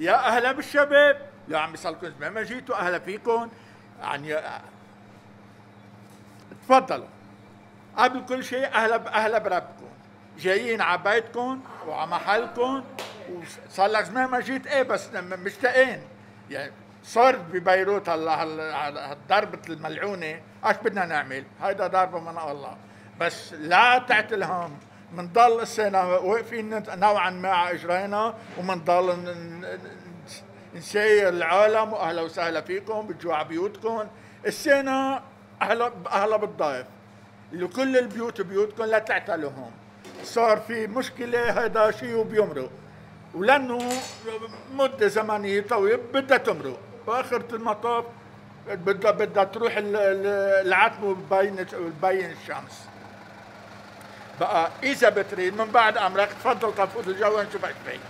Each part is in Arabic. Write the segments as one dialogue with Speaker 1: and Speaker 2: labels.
Speaker 1: يا اهلا بالشباب، يا عمي صارلكم زمان ما جيتوا، اهلا فيكم. يعني تفضلوا. قبل كل شيء اهلا بربكم، جايين على بيتكم وعلى محلكم، وصار لك زمان ما جيت. ايه بس مشتاقين يعني. صار ببيروت هلا ضربة الملعونة، ايش بدنا نعمل؟ هيدا ضربة من الله. بس لا تعتلهم، منضل السنة واقفين نوعا ما على اجرينا، ومنضل نسير العالم واهلا وسهلا فيكم، بتجوا على بيوتكم السنة. اهلا بالضيف، لكل البيوت بيوتكم لا تعتلوهم. صار في مشكلة هذا شيء وبيمرق، ولأنه مدة زمنية طويلة بدها تمرق، وآخرة المطاف بدها تروح العتمة وتبين الشمس. بقى إذا بتريد من بعد أمرك تفضل تفوت الجو ونشوف ايش فيه.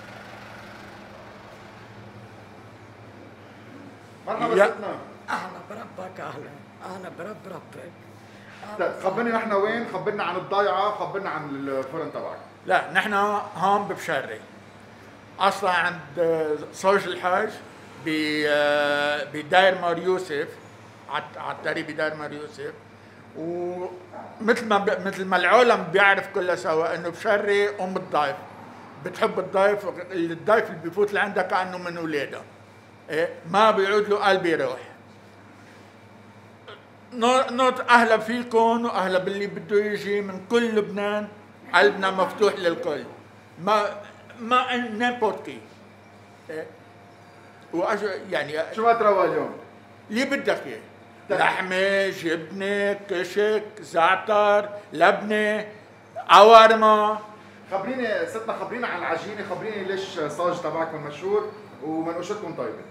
Speaker 2: مرحبا ستنا.
Speaker 3: اهلا بربك، اهلا برب ربك.
Speaker 2: طيب خبرني نحن وين، خبرنا عن الضيعة، خبرنا عن الفرن تبعك.
Speaker 1: لا نحن هون ببشري، اصلا عند صوج الحاج بداير مار يوسف، على الطريق بداير مار يوسف. مثل ما العالم بيعرف كله سوا انه بشري ام الضيف، بتحب الضيف اللي بيفوت لعندها كانه من اولادها. إيه؟ ما بيعود له قلب يروح. نوت اهلا فيكم واهلا باللي بده يجي من كل لبنان، قلبنا مفتوح للكل. ما نيمبورت كي. يعني
Speaker 2: شو ما تروى اليوم؟
Speaker 1: اللي بدك اياه، لحمه، جبنه، كشك، زعتر، لبنه، عوارمه.
Speaker 2: خبريني ستنا، خبرينا عن العجينة، خبريني ليش صاج تبعكم مشهور ومنقوشتكم طيبة.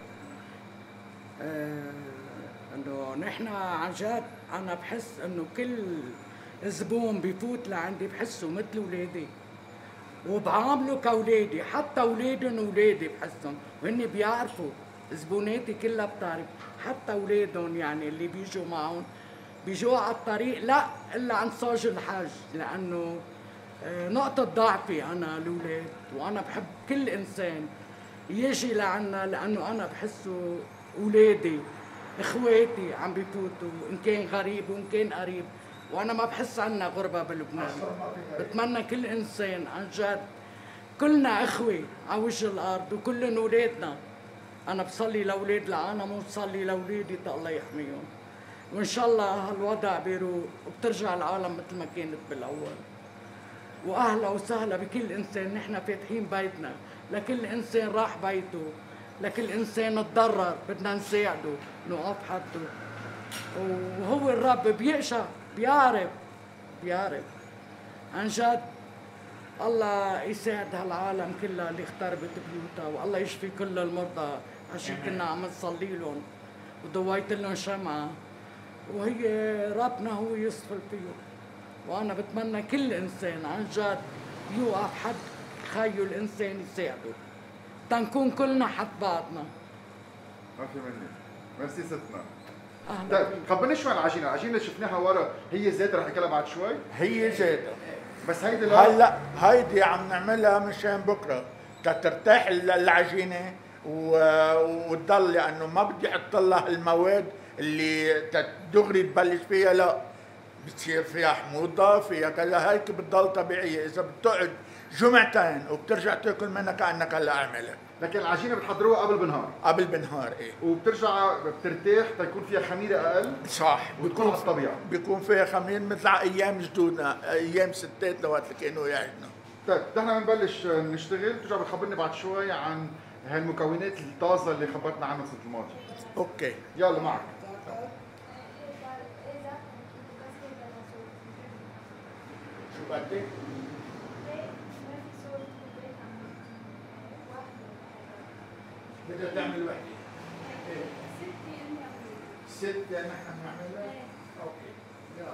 Speaker 3: انه نحن عن جد انا بحس انه كل زبون بيفوت لعندي بحسه مثل اولادي، وبعامله كاولادي، حتى اولادهم اولادي بحسهم، وهن بيعرفوا. زبوناتي كلها بتعرف، حتى اولادهم يعني اللي بيجوا معهم بيجوا على الطريق لا الا عند صاج الحاج، لانه نقطة ضعفي انا الاولاد، وانا بحب كل انسان يجي لعنا لانه انا بحسه اولادي اخواتي عم بيفوتوا، ان كان غريب وان كان قريب، وانا ما بحس عنا غربه بلبنان. بتمنى كل انسان عن جد كلنا اخوه على وجه الارض وكلن اولادنا. انا بصلي لاولاد العالم وبصلي لاولادي الله يحميهم، وان شاء الله هالوضع بيروق وبترجع العالم مثل ما كانت بالاول. واهلا وسهلا بكل انسان، نحن فاتحين بيتنا لكل انسان راح بيته، لكل انسان تضرر بدنا نساعده، نوقف حده. وهو الرب بيقشع، بيعرف عن جد. الله يساعد هالعالم كلها اللي اختربت بيوتها، والله يشفي كل المرضى. عشان كنا عم نصلي لهم وضويت لهم شمعة، وهي ربنا هو يصفل فيهم. وانا بتمنى كل انسان عن جد يوقف حد خيو الانسان يساعده، تنكون كلنا حد بعضنا.
Speaker 2: ما في مني. ميرسي ستنا.
Speaker 3: اهلا.
Speaker 2: طيب خبرني شو عن العجينة، العجينة اللي شفناها ورا هي زيت رح ناكلها بعد شوي؟
Speaker 1: هي زيتها.
Speaker 2: بس هيدي لا.
Speaker 1: هلا هيدي عم نعملها مشان بكره ترتاح العجينه وتضل، لانه ما بدي احط لها المواد اللي دغري تبلش فيها، لا بتصير فيها حموضه، فيها كذا، هيك بتضل طبيعيه. اذا بتقعد جمعتين وبترجع تاكل منها كانك هلا عاملها.
Speaker 2: لكن العجينة بتحضروها قبل بنهار.
Speaker 1: قبل بنهار ايه.
Speaker 2: وبترجع بترتاح تيكون فيها خميرة أقل.
Speaker 1: صح.
Speaker 2: بتكون على الطبيعة.
Speaker 1: بيكون فيها خمير مثل ايام جدودنا، ايام ستاتنا وقت اللي كانوا يعجنوا.
Speaker 2: طيب نحن بنبلش نشتغل، بترجع بتخبرني بعد شوي عن هالمكونات الطازة اللي خبرتنا عنها السنة الماضية.
Speaker 1: اوكي.
Speaker 2: يلا معك.
Speaker 1: شو بدك؟ بدها تعمل وحدة. ستة نحن نعملها؟ اوكي. يلا.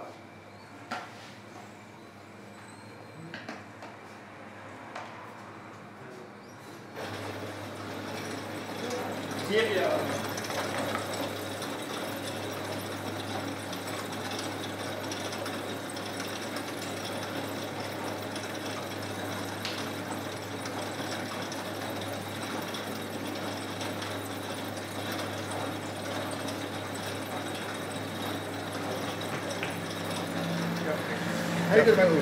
Speaker 1: كيف يا
Speaker 2: هيدا المنوش.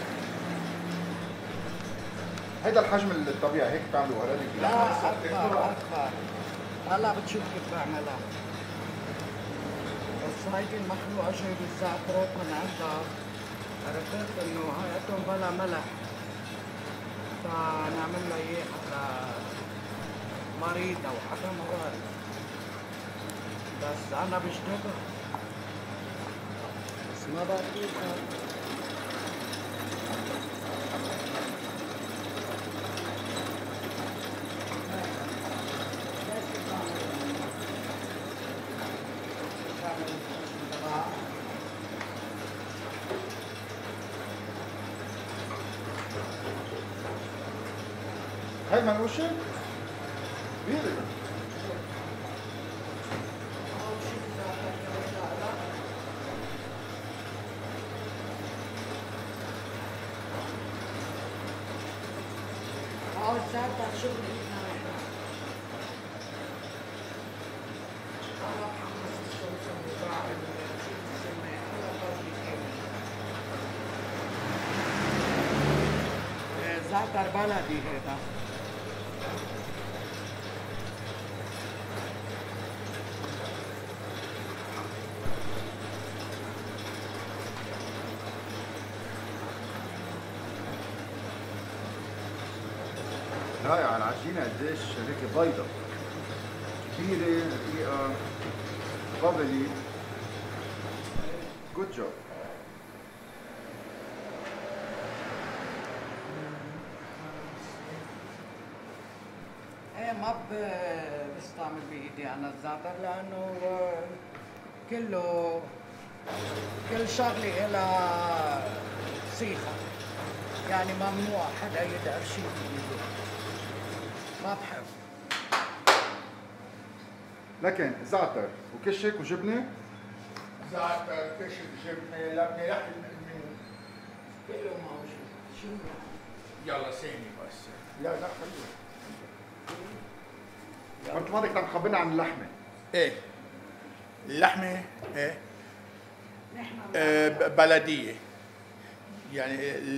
Speaker 2: هيدا الحجم الطبيعي هيك بتعملوا ولا
Speaker 3: لا اكبر. هلا بتشوف كيف بعملها. بس هيدي المخلوقه جايب الزعترات من عندها، عرفت انه هاتهم بلا ملح، فنعمل لها اياه حتى مريضه وحتى مرض. بس انا بشتغل بس ما بعطيها.
Speaker 2: هاي منقوشة؟ كبيرة.
Speaker 3: الزعتر شغل ايدنا نحن. انا بحمص السمسم وبعمل شيء السماء، انا بجي كامل. زعتر بلدي هذا.
Speaker 2: رائعة العجينة قديش هيك بيضة كبيرة رقيقة بابلي. جود جوب.
Speaker 3: ايه ما بستعمل بايدي انا الزعتر لانه كل شغله إلها صيغه، يعني ممنوع حدا يدقر شيء بايده، ما بحب.
Speaker 2: لكن زعتر وكشك وجبنة.
Speaker 1: زعتر كشك جبنه لبنه لحم
Speaker 3: كله موجود. شو
Speaker 1: يلا سيني بس. لا خليه.
Speaker 2: مرت الماضية كنت عم تخبرنا عن اللحمة.
Speaker 1: ايه اللحمه ايه
Speaker 3: نحن
Speaker 1: بلديه، يعني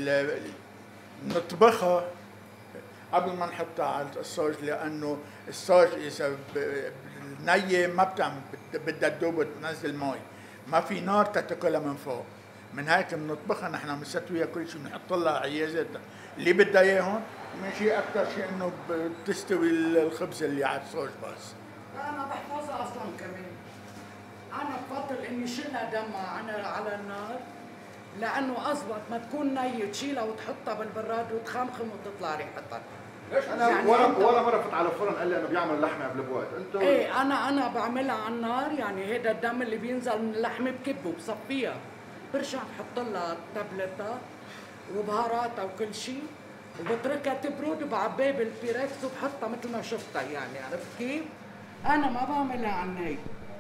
Speaker 1: نطبخها قبل ما نحطها على الصوص، لانه الصوص اذا نية ما بتعمل، بدها تذوب وتنزل مي، ما في نار تاكلها من فوق. من هيك بنطبخها نحن بنستويها كل شيء، بنحط لها عيازات اللي بدها اياهم، ماشي اكثر شيء انه بتستوي الخبز اللي على الصوص بس.
Speaker 3: انا بحفظها اصلا كمان. انا بفضل اني شيلها دمها على النار، لانه اضبط ما تكون نية تشيلها وتحطها بالبراد وتخمخم وتطلع ريحتها.
Speaker 2: انا
Speaker 3: يعني
Speaker 2: ولا مرة فت على الفرن قال لي انه بيعمل لحمة قبل بوقت، انتم
Speaker 3: ايه انا بعملها على النار، يعني هذا الدم اللي بينزل من اللحمه بكبه بصفيها، برجع بحط لها تبلتها وبهاراتها وكل شيء، وبتركها تبرد وبعبيها بالبيركس وبحطها مثل ما شفتها، يعني عرفت كيف؟ انا ما بعملها على الني،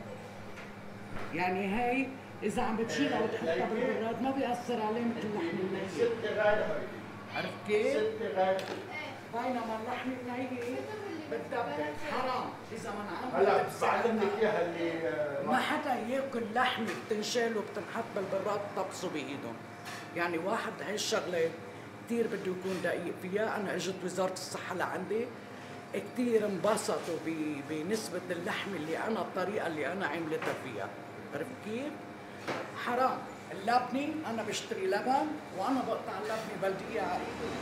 Speaker 3: يعني هي اذا عم بتشيلها وتحطها بالبراد ما بيأثر عليه مثل اللحمه النيه. عرفت كيف؟ بينما اللحمه النيه بتدبل حرام اذا ما انعملت.
Speaker 1: هلا بعلمك اياها اللي
Speaker 3: ما حدا ياكل لحمه بتنشال وبتنحط بالبراد طبسوا بايدهم، يعني واحد هاي الشغله كثير بده يكون دقيق فيها. انا اجت وزاره الصحه لعندي كثير انبسطوا بنسبه اللحم اللي انا الطريقه اللي انا عملتها فيها، عرفت كيف؟ حرام. اللبنه انا بشتري لبن وانا بقطع اللبنه بلديه على ايدي.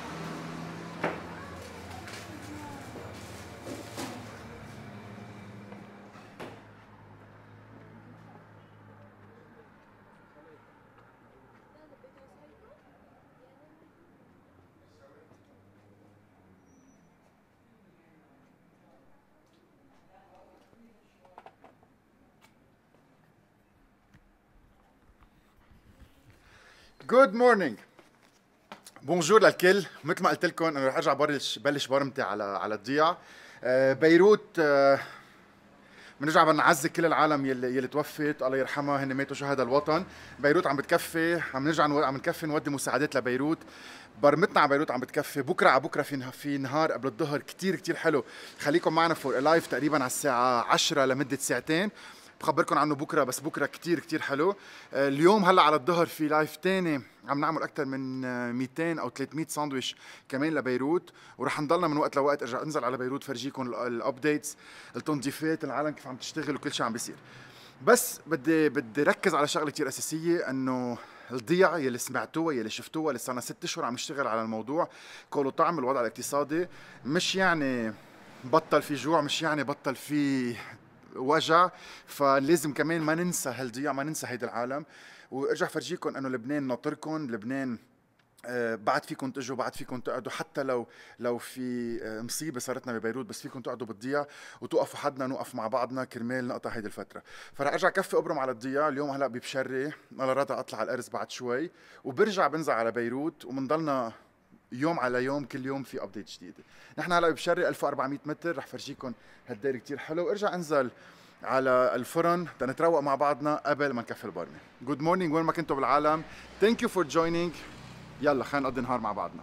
Speaker 2: جود مورنينج. بونجور للكل. مثل ما قلت لكم انا رح ارجع بلش برمتي على الضياع. بيروت بنرجع بنعزي كل العالم يلي توفت الله يرحمها، هن ماتوا شهداء الوطن. بيروت عم بتكفي، عم نكفي نودي مساعدات لبيروت. برمتنا على بيروت عم بتكفي. بكره على بكره في نهار قبل الظهر كتير حلو. خليكم معنا فور لايف تقريبا على الساعه 10 لمده ساعتين. بخبركم عنه بكره، بس بكره كتير كتير حلو. اليوم هلا على الظهر في لايف تاني عم نعمل اكثر من 200 او 300 ساندويش كمان لبيروت، ورح نضلنا من وقت لوقت ارجع انزل على بيروت فرجيكم الابديتس، التنظيفات، العالم كيف عم تشتغل وكل شيء عم بيصير. بس بدي ركز على شغله كثير اساسيه، انه الضيعة يلي سمعتوها يلي شفتوها اللي صار لنا 6 اشهر عم نشتغل على الموضوع كله طعم الوضع الاقتصادي، مش يعني بطل في جوع، مش يعني بطل في وجع، فلازم كمان ما ننسى هالضياع، ما ننسى هيدا العالم. وارجع فرجيكم انه لبنان ناطركم، لبنان بعد فيكم تجوا، بعد فيكم تقعدوا، حتى لو في مصيبه صارتنا ببيروت، بس فيكم تقعدوا بالضياع وتوقفوا حدنا، نوقف مع بعضنا كرمال نقطع هيدي الفتره. فرح ارجع كفي ابرم على الضياع اليوم. هلا ببشري انا راضي اطلع على الارز بعد شوي، وبرجع بنزل على بيروت، وبنضلنا يوم على يوم كل يوم في ابديت جديده. نحن هلا ببشري 1400 متر، رح فرجيكم هالدير كثير حلو. ارجع انزل على الفرن تنتروق مع بعضنا قبل ما نكفي البرمه. جود مورنينج وين ما كنتوا بالعالم. ثانك يو فور جوينينج. يلا خلينا نقضي نهار مع بعضنا.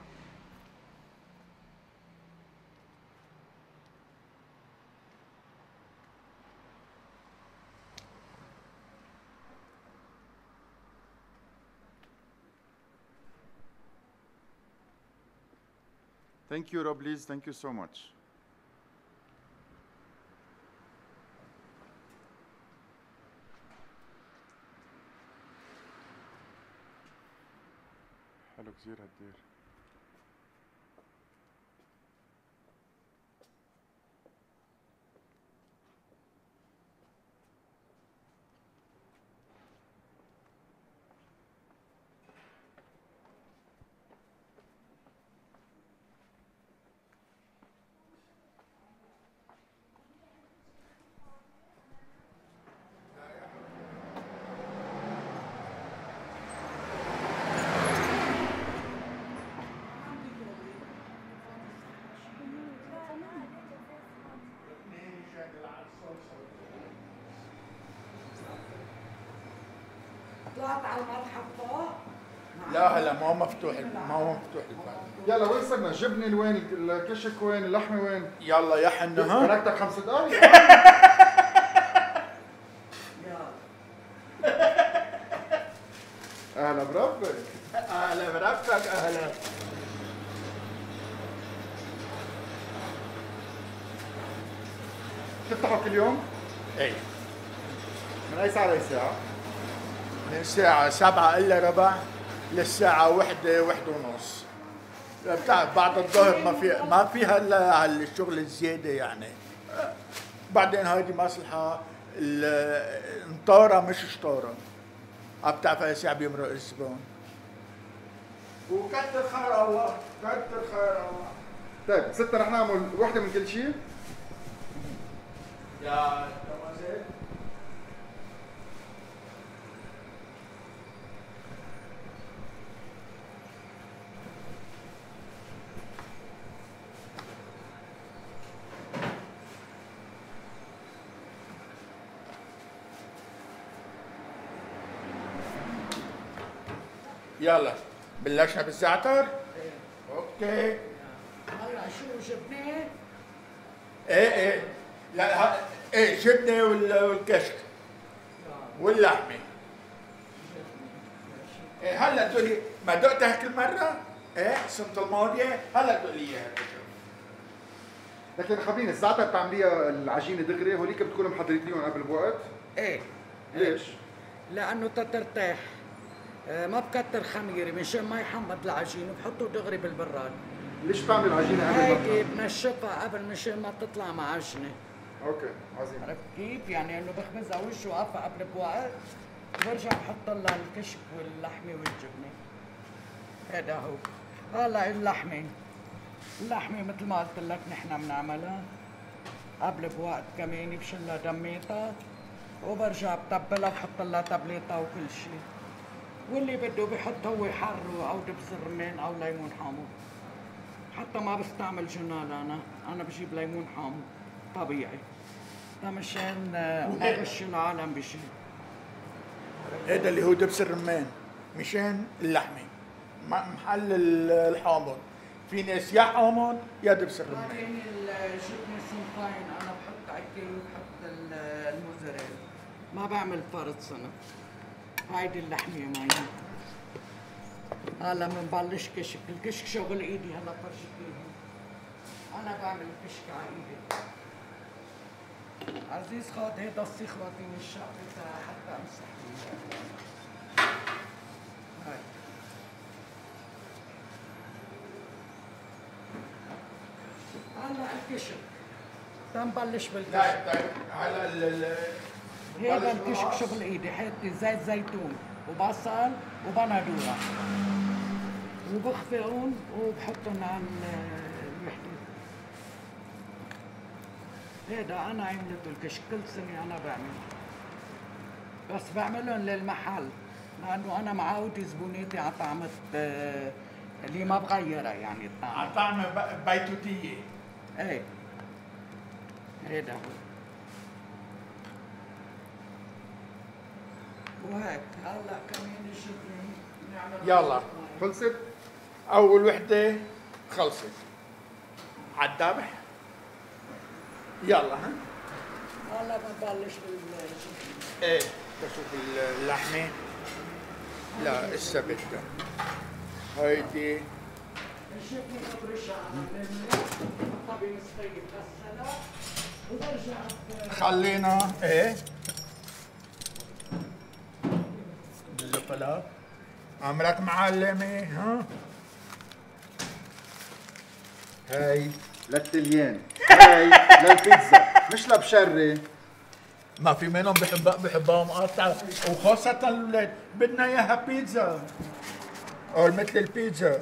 Speaker 2: Thank you, Robles. Thank you so much. حلو كثير هالدير.
Speaker 3: طلعت على المطحف فوق؟
Speaker 1: لا هلا ما هو مفتوح، ما هو مفتوح الباب.
Speaker 2: يلا وين صرنا؟ الجبنه وين؟ الكشك وين؟ اللحمه وين؟
Speaker 1: يلا يا حنا ها.
Speaker 2: تركتك 5 دقائق. اهلا بربك.
Speaker 1: اهلا برفقك. اهلا.
Speaker 2: تفتحوا كل يوم؟
Speaker 1: اي
Speaker 2: من اي ساعه لاي ساعه؟
Speaker 1: من الساعة 7 إلا ربع للساعة 1 1 ونص. بتعرف بعد الظهر ما في هلا الشغل الزيادة يعني. بعدين هيدي مصلحة نطارة مش شطارة. بتعرف اي ساعة بيمرق الزبون. وكتر خير الله، كتر خير الله.
Speaker 2: طيب ستة رح نعمل وحده من كل شيء.
Speaker 1: يا تمازيل. يلا بلشنا بالزعتر. اوكي.
Speaker 3: هلا شو جبنه؟
Speaker 1: ايه لا ايه جبنه والكشك واللحمه. إيه هلا تقولي ما دقتها كل مره؟ ايه السنه الماضيه هلا تقولي اياها.
Speaker 2: لكن خبريني الزعتر بتعمليها العجينه دغري، هوليك بتكونوا محضرتيهم قبل بوقت؟
Speaker 3: ايه.
Speaker 2: ليش؟
Speaker 3: لانه تترتاح. ما بكتر خميره مشان ما يحمض العجين، وبحطه دغري بالبراد.
Speaker 2: ليش بتعمل العجينه قبل
Speaker 3: هيك بنشفها قبل مشان ما تطلع معجنه.
Speaker 2: اوكي عظيم.
Speaker 3: عرفت كيف؟ يعني انه بخبزها وش وقفها قبل بوقت، وبرجع بحط لها الكشك واللحمه والجبنه. هذا هو. هلا اللحمه مثل ما قلت لك نحن بنعملها قبل بوقت كمان، بشلها دميتها وبرجع بتبلها وبحط لها تبليتها وكل شيء. واللي بده بحط هو حر او دبس الرمان او ليمون حامض. حتى ما بستعمل جنال انا بجيب ليمون حامض طبيعي مشان ما غش العالم بشيء.
Speaker 1: هذا اللي هو دبس الرمان مشان اللحمه محل الحامض. في ناس يا حامض يا دبس الرمان.
Speaker 3: بعدين الجبنه سنتين انا بحط عكل وبحط الموزاريلا. ما بعمل فرد صنف. هايدي اللحمة ماي. هلا بنبلش كشك، الكشك شغل ايدي هلا فرشتيهم. انا بعمل الكشك على ايدي. عزيز خد هيدا السيخ واعطيني الشقفة حتى امسح هاي. هلا الكشك تنبلش بالكشك.
Speaker 1: طيب على
Speaker 3: هيدا الكشك شغل ايدي، حطي زيت زيتون وبصل وبندوره وبخفقهم وبحطهم على الوحده. هيدا انا عملته الكشك كل سنه انا بعمله، بس بعملهم للمحل لانه انا معودة زبوناتي على طعمة اللي ما بغيرها يعني الطعم.
Speaker 1: على طعمة بيتوتية.
Speaker 3: ايه هيدا هو. وهيك هلا كمان الجبنة نعمل
Speaker 1: يلا.
Speaker 2: خلصت؟
Speaker 1: أول وحدة خلصت. عالذبح. يلا ها.
Speaker 3: هلا بنبلش بالجبنة.
Speaker 1: ايه بشوف اللحمة. لا السبت ده. هيدي
Speaker 3: الجبنة ببرشها على المرمى، بحطها بمصفية غسلة وبرجع
Speaker 1: خلينا ايه بالفلافل. عمرك معلمة ها.
Speaker 2: هاي للتليان، هاي للبيتزا، مش لبشري.
Speaker 1: ما في منهم بحبها مقطعة، وخاصة الولاد بدنا اياها بيتزا او مثل البيتزا.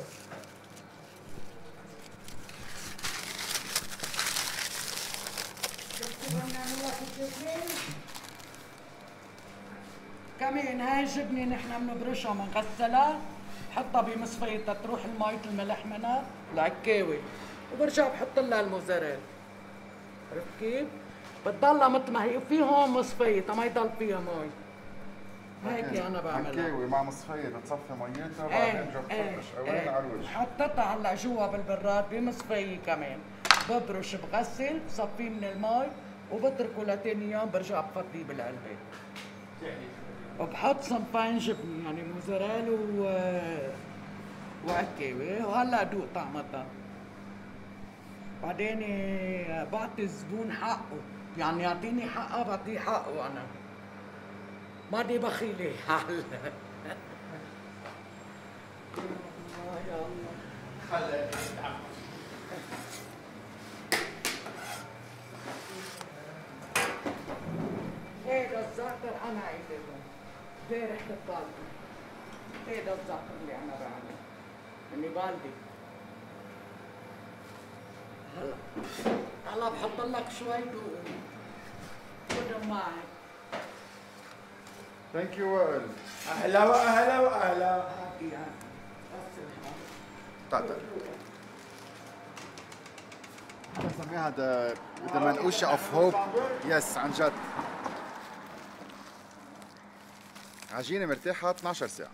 Speaker 3: كمان هاي الجبنة نحن بنبرشها بنغسلها، بحطها بمصفية تروح المية الملح منها العكاوي، وبرجع بحط لها الموزاريلا. عرفت كيف؟ بتضلها مثل ما هي، في هون مصفية ما يضل فيها مي. هيك انا بعملها.
Speaker 2: عكاوي مع مصفية بتصفي ميتها
Speaker 3: ايه
Speaker 2: بعدين بتحط
Speaker 3: ايه
Speaker 2: قشقوين على الوجه.
Speaker 3: حطيتها هلا جوا بالبراد بمصفية كمان، ببرش بغسل بصفيه من المي وبتركه لتاني يوم، برجع بفضيه بالعلبة. وبحط صنفين جبنة يعني موزاريلا وعكاوي، وهلا دوق طعمتها. بعدين بعطي الزبون حقه، يعني يعطيني حقه بعطيه حقه انا. ماني بخيلة هلا. يا الله.
Speaker 1: خلي
Speaker 3: هيدا الزعتر انا عيدته، زي ريحة البالدي. هيدا الزعتر اللي انا بعمله، اني بالدي. هلا بحط لك شوي دوق، خدهم معي.
Speaker 2: ثانك يو وائل.
Speaker 1: اهلا واهلا واهلا.
Speaker 3: هات اياها بس الحال.
Speaker 2: تعال هذا بسميها هذا ذا منقوشة اوف هوب. يس عن جد. عجينة مرتاحة 12 ساعة.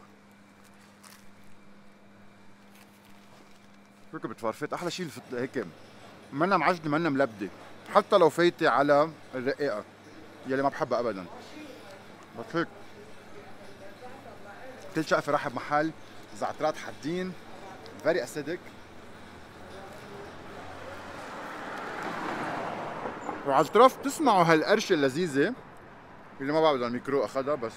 Speaker 2: فيك بتفرفت احلى شيء هيك منا معجنة منا ملبدة، حتى لو فايتة على الرقاقة يلي ما بحبها ابدا. بس هيك كل شقفة رايحة بمحل زعترات حادين فيري اسيدك. وعلى الطرف تسمعوا هالقرشة اللذيذة اللي ما بعرف اذا الميكرو اخذها بس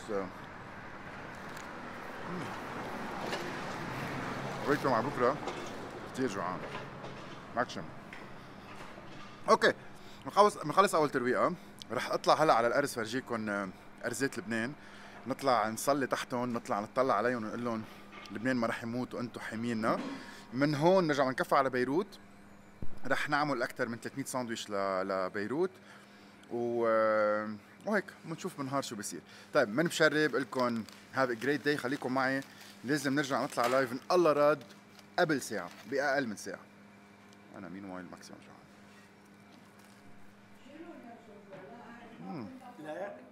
Speaker 2: ويتوا مع بكره كثير جوعان. ماكشن. اوكي بنخلص اول ترويقه، رح اطلع هلا على الارز فرجيكم ارزات لبنان، نطلع نصلي تحتهم، نطلع نطلع عليهم ونقول لهم لبنان ما رح يموت وانتم حامينا. من هون نرجع نكفى على بيروت، رح نعمل اكثر من 300 ساندويش لبيروت وهيك بنشوف بالنهار شو بصير. طيب من بشرب لكم هاف ا جريت داي، خليكم معي، لازم نرجع نطلع لايف ان الله راد قبل ساعه، باقل من ساعه. انا مين وايل ماكسيموم جوعان.
Speaker 1: لا